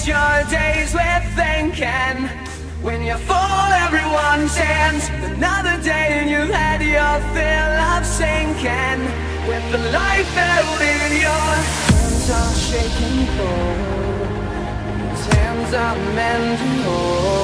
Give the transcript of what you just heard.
your days with thinking. When you fall, everyone stands. Another day and you had your fill of sinking. With the life held in your hands are shaking cold. These hands are meant to hold.